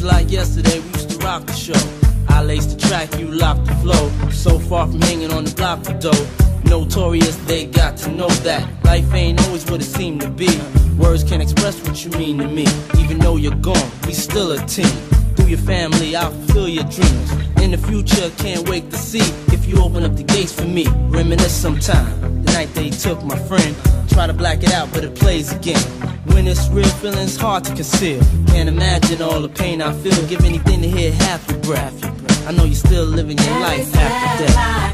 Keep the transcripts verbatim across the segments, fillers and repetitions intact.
like yesterday, we used to rock the show. I laced the track, you locked the flow. So far from hanging on the block for dough. Notorious, they got to know that life ain't always what it seemed to be. Words can't express what you mean to me. Even though you're gone, we still a team. Through your family, I'll fulfill your dreams. In the future, can't wait to see if you open up the gates for me. Reminisce sometime, the night they took my friend. Try to black it out, but it plays again. When it's real, feeling's hard to conceal. Can't imagine all the pain I feel. Give anything to hear half your breath. I know you're still living your life after death.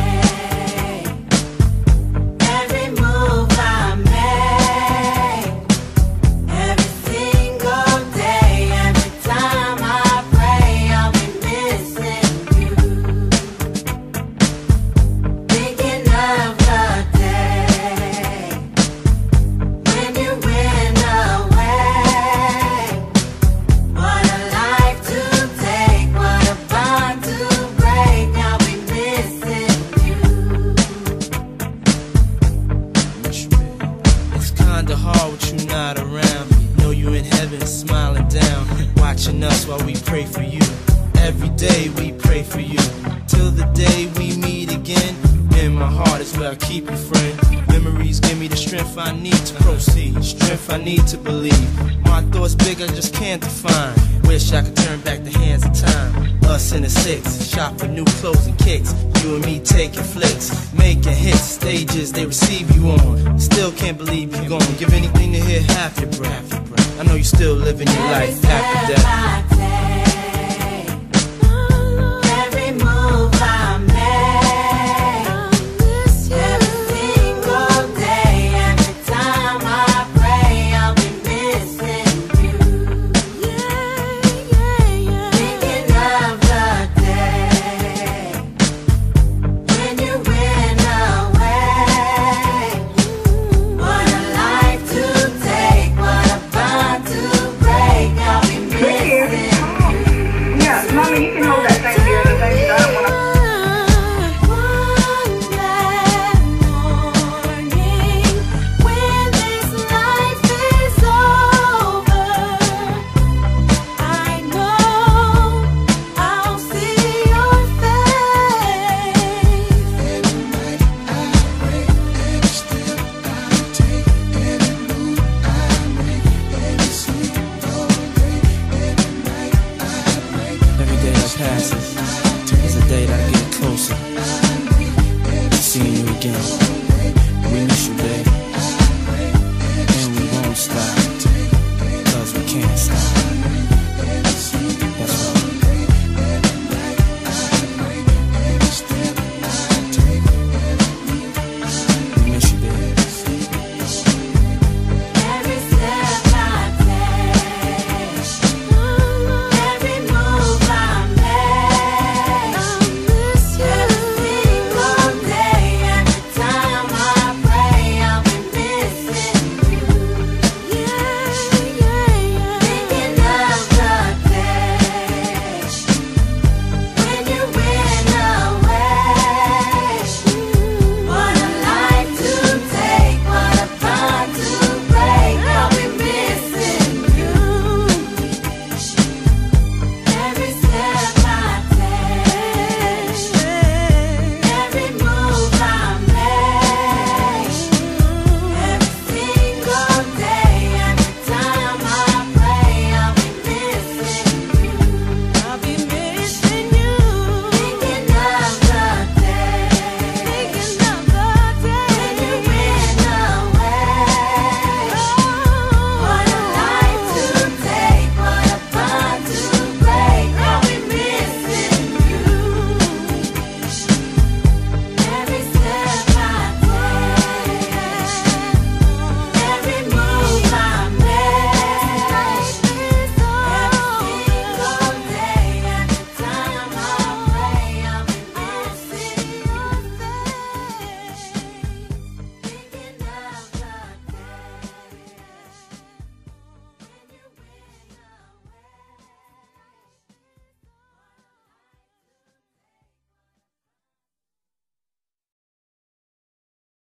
Kinda hard with you not around. Know you in heaven smiling down, watching us while we pray for you. Every day we pray for you, till the day we meet again. In my heart is where I keep you, friend. Memories give me the strength I need to proceed, strength I need to believe. My thoughts big, I just can't define. Wish I could turn back the hands of time. Us in the six, shop for new clothes and kicks. You and me taking flicks, making hits, stages they receive you on. Still can't believe you're gone. Give anything to hear half your breath. I know you're still living your life after death.